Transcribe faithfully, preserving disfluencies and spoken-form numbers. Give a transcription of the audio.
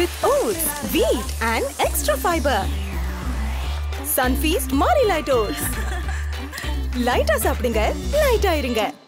with oats, wheat and extra fiber. Sunfeast Marie Light Oats. லைட்டா சாப்பிடுங்க, லைட்டா இருங்க.